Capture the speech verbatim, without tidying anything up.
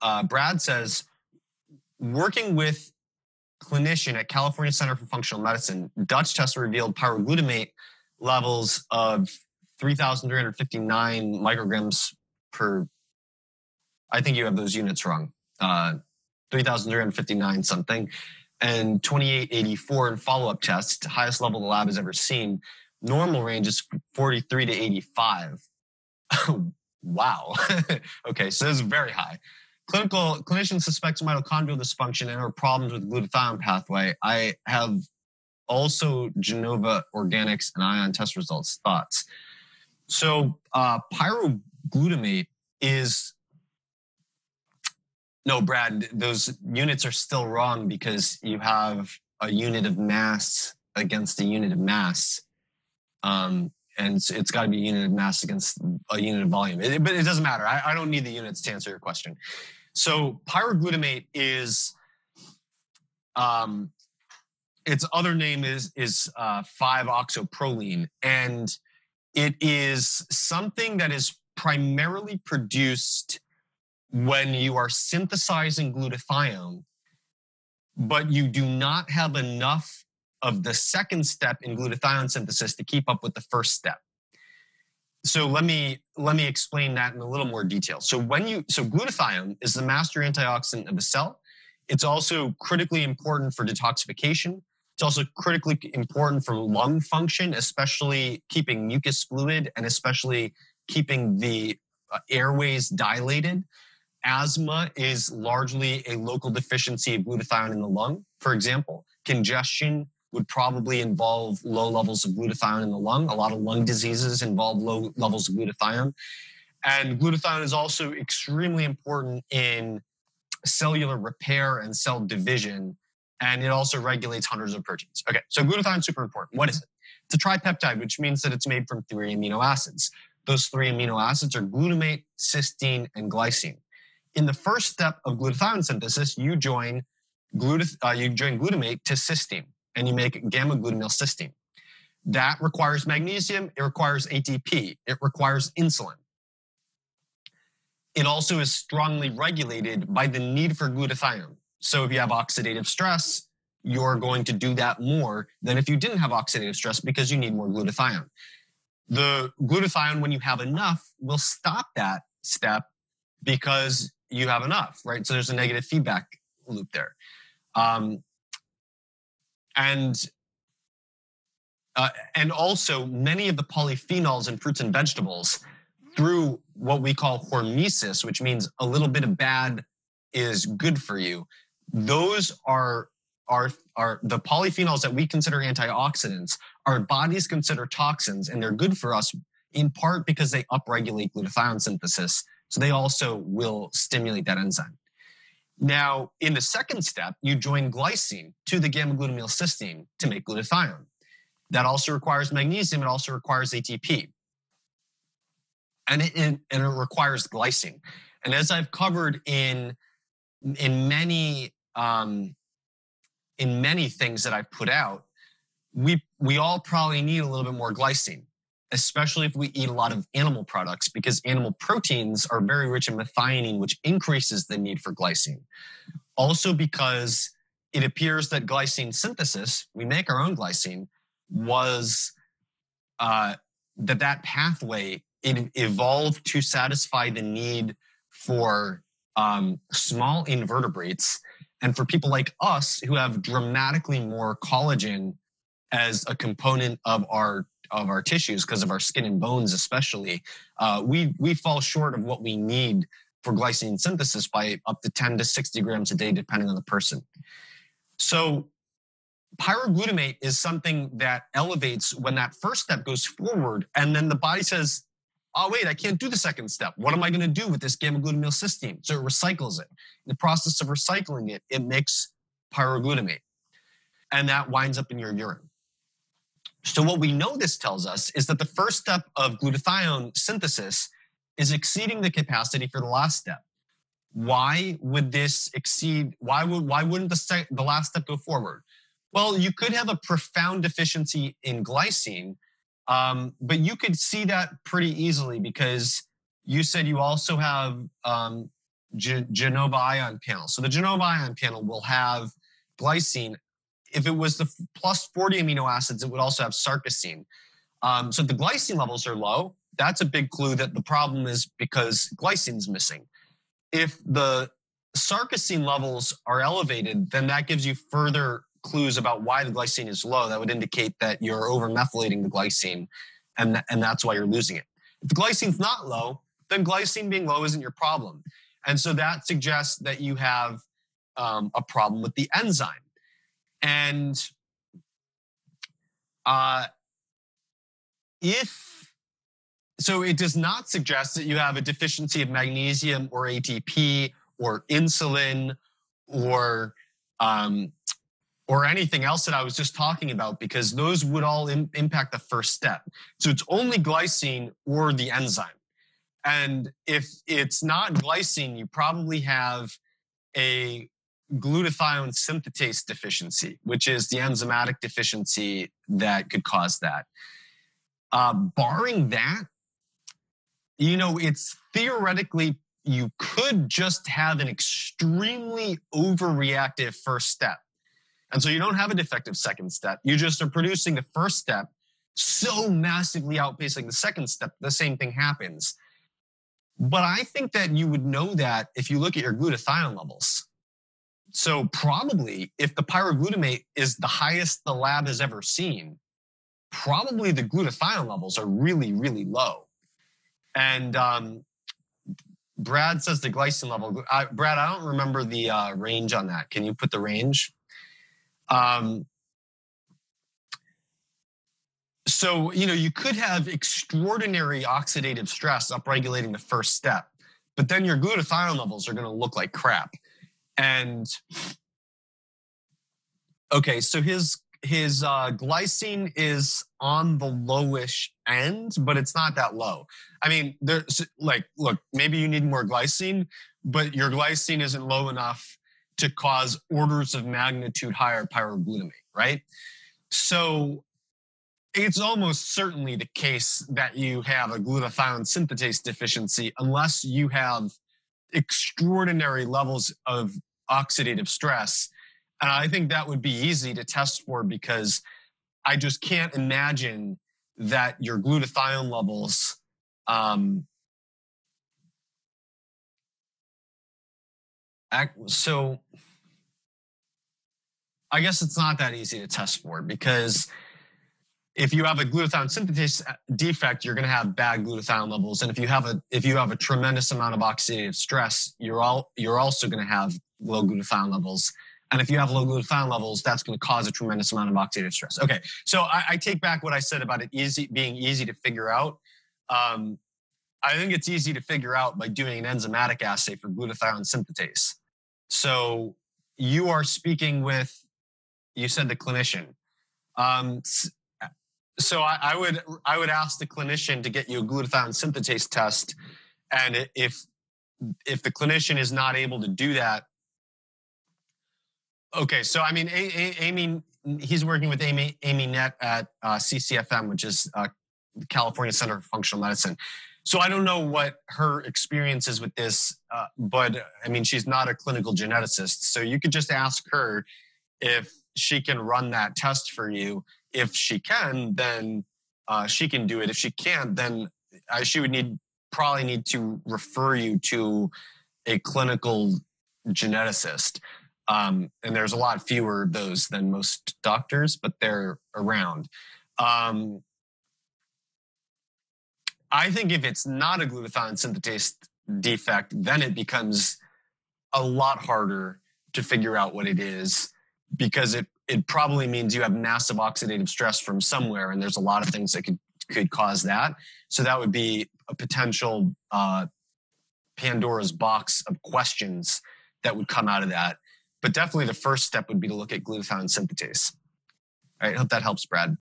uh, Brad says, working with clinician at California Center for Functional Medicine, Dutch tests revealed pyroglutamate levels of three thousand three hundred fifty-nine micrograms per, I think you have those units wrong, uh, three thousand three hundred fifty-nine something, and twenty-eight eighty-four in follow-up tests, highest level the lab has ever seen. Normal range is forty-three to eighty-five. Wow. Okay, so this is very high. Clinical clinician suspects mitochondrial dysfunction and or problems with glutathione pathway. I have also Genova Organics and ion test results. Thoughts? So uh, pyroglutamate is, no, Brad, those units are still wrong because you have a unit of mass against a unit of mass. Um, and it's, it's got to be a unit of mass against a unit of volume. It, but it doesn't matter. I, I don't need the units to answer your question. So pyroglutamate is, um, its other name is, is uh, five oxoproline. And it is something that is primarily produced when you are synthesizing glutathione, but you do not have enough of the second step in glutathione synthesis to keep up with the first step. So let me let me explain that in a little more detail. So when you so glutathione is the master antioxidant of the cell. It's also critically important for detoxification. It's also critically important for lung function, especially keeping mucus fluid and especially keeping the uh, airways dilated. Asthma is largely a local deficiency of glutathione in the lung. For example, congestion would probably involve low levels of glutathione in the lung. A lot of lung diseases involve low levels of glutathione. And glutathione is also extremely important in cellular repair and cell division. And it also regulates hundreds of proteins. Okay, so glutathione is super important. What is it? It's a tripeptide, which means that it's made from three amino acids. Those three amino acids are glutamate, cysteine, and glycine. In the first step of glutathione synthesis, you join, glutat uh, you join glutamate to cysteine, and you make gamma-glutamylcysteine. That requires magnesium, it requires A T P, it requires insulin. It also is strongly regulated by the need for glutathione. So if you have oxidative stress, you're going to do that more than if you didn't have oxidative stress because you need more glutathione. The glutathione, when you have enough, will stop that step because you have enough, right? So there's a negative feedback loop there. Um, and, uh, and also many of the polyphenols in fruits and vegetables through what we call hormesis, which means a little bit of bad is good for you. Those are, are, are the polyphenols that we consider antioxidants. Our bodies consider toxins, and they're good for us in part because they upregulate glutathione synthesis. So they also will stimulate that enzyme. Now, in the second step, you join glycine to the gamma-glutamylcysteine to make glutathione. That also requires magnesium. It also requires A T P. And it, and it requires glycine. And as I've covered in, in, many, um, in many things that I've put out, we, we all probably need a little bit more glycine, especially if we eat a lot of animal products, because animal proteins are very rich in methionine, which increases the need for glycine. Also because it appears that glycine synthesis, we make our own glycine, was uh, that that pathway, it evolved to satisfy the need for um, small invertebrates and for people like us who have dramatically more collagen as a component of our of our tissues because of our skin and bones especially, uh, we, we fall short of what we need for glycine synthesis by up to ten to sixty grams a day, depending on the person. So pyroglutamate is something that elevates when that first step goes forward, and then the body says, oh, wait, I can't do the second step. What am I going to do with this gamma-glutamylcysteine? So it recycles it. In the process of recycling it, it makes pyroglutamate, and that winds up in your urine. So what we know this tells us is that the first step of glutathione synthesis is exceeding the capacity for the last step. Why would this exceed? Why would why wouldn't the, the last step go forward? Well, you could have a profound deficiency in glycine, um, but you could see that pretty easily because you said you also have um, de novo ion panel. So the de novo ion panel will have glycine. If it was the plus forty amino acids, it would also have sarcosine. Um, so if the glycine levels are low, that's a big clue that the problem is because glycine's missing. If the sarcosine levels are elevated, then that gives you further clues about why the glycine is low. That would indicate that you're over-methylating the glycine, and, th and that's why you're losing it. If the glycine's not low, then glycine being low isn't your problem. And so that suggests that you have um, a problem with the enzyme. And uh, if, so it does not suggest that you have a deficiency of magnesium or A T P or insulin or um, or anything else that I was just talking about, because those would all im impact the first step. So it's only glycine or the enzyme. And if it's not glycine, you probably have a glutathione synthetase deficiency, which is the enzymatic deficiency that could cause that. Uh, barring that, you know, it's theoretically, you could just have an extremely overreactive first step. And so you don't have a defective second step. You just are producing the first step so massively outpacing the second step, the same thing happens. But I think that you would know that if you look at your glutathione levels. So probably if the pyroglutamate is the highest the lab has ever seen, probably the glutathione levels are really, really low. And um, Brad says the glycine level. I, Brad, I don't remember the uh, range on that. Can you put the range? Um, so, you know, you could have extraordinary oxidative stress upregulating the first step, but then your glutathione levels are going to look like crap. And okay, so his his uh, glycine is on the lowish end, but it's not that low. I mean, there's like, look, maybe you need more glycine, but your glycine isn't low enough to cause orders of magnitude higher pyroglutamate, right? So it's almost certainly the case that you have a glutathione synthetase deficiency unless you have extraordinary levels of oxidative stress. And I think that would be easy to test for, because I just can't imagine that your glutathione levels um, act, so I guess it's not that easy to test for, because if you have a glutathione synthetase defect, you're going to have bad glutathione levels, and if you have a if you have a tremendous amount of oxidative stress, you're all you're also going to have low glutathione levels. And if you have low glutathione levels, that's going to cause a tremendous amount of oxidative stress. Okay, so I, I take back what I said about it easy being easy to figure out. Um, I think it's easy to figure out by doing an enzymatic assay for glutathione synthetase. So you are speaking with, you said the clinician. Um, so I, I would I would ask the clinician to get you a glutathione synthetase test, and if if the clinician is not able to do that. Okay, so I mean, a, a, Amy, he's working with Amy, Amy Nett at uh, C C F M, which is uh, California Center for Functional Medicine. So I don't know what her experience is with this, uh, but I mean, she's not a clinical geneticist. So you could just ask her if she can run that test for you. If she can, then uh, she can do it. If she can't, then uh, she would need probably need to refer you to a clinical geneticist. Um, and there's a lot fewer of those than most doctors, but they're around. Um, I think if it's not a glutathione synthetase defect, then it becomes a lot harder to figure out what it is, because it, it probably means you have massive oxidative stress from somewhere, and there's a lot of things that could, could cause that. So that would be a potential uh, Pandora's box of questions that would come out of that. But definitely the first step would be to look at glutathione synthetase. All right, I hope that helps, Brad.